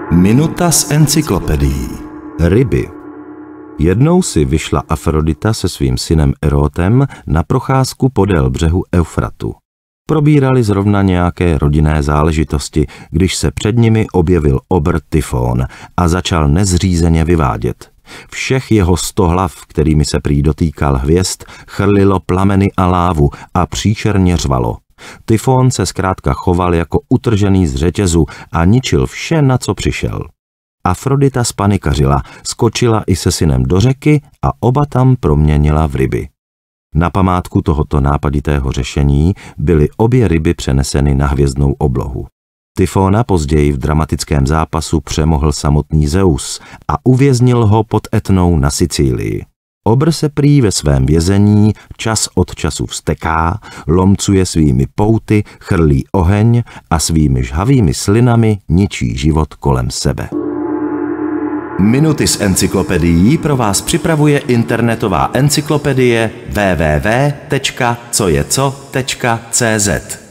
Minuta z encyklopedií. Ryby. Jednou si vyšla Afrodita se svým synem Erótem na procházku podél břehu Eufratu. Probírali zrovna nějaké rodinné záležitosti, když se před nimi objevil obr Tyfón a začal nezřízeně vyvádět. Všech jeho 100 hlav, kterými se prý dotýkal hvězd, chrlilo plameny a lávu a příšerně řvalo. Tyfón se zkrátka choval jako utržený z řetězu a ničil vše, na co přišel. Afrodita spanikařila, skočila i se synem do řeky a oba tam proměnila v ryby. Na památku tohoto nápaditého řešení byly obě ryby přeneseny na hvězdnou oblohu. Tyfóna později v dramatickém zápasu přemohl samotný Zeus a uvěznil ho pod Etnou na Sicílii. Obr se prý ve svém vězení čas od času vzteká, lomcuje svými pouty, chrlí oheň a svými žhavými slinami ničí život kolem sebe. Minuty z encyklopedií pro vás připravuje internetová encyklopedie www.cojeco.cz.